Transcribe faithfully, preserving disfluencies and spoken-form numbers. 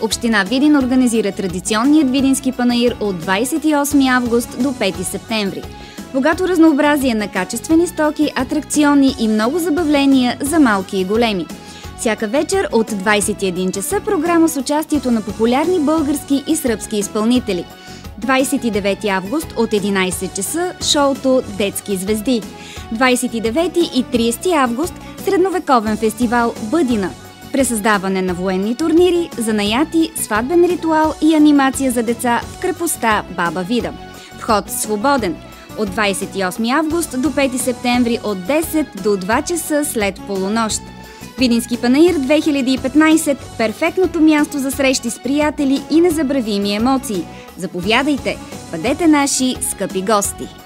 Община Видин организира традиционният Видински панаир от двадесет и осми август до пети септември. Богато разнообразие на качествени стоки, атракциони и много забавления за малки и големи. Всяка вечер от двадесет и един часа програма с участието на популярни български и сръбски изпълнители. двадесет и девети август от единадесет часа шоуто «Детски звезди». двадесет и девети и тридесети август средновековен фестивал «Бъдина». Пресъздаване на военни турнири, занаяти, сватбен ритуал и анимация за деца в крепостта Баба Вида. Вход свободен. От двадесет и осми август до пети септември от десет до два часа след полунощ. Видински панаир две хиляди и петнадесет – перфектното място за срещи с приятели и незабравими емоции. Заповядайте, бъдете наши скъпи гости!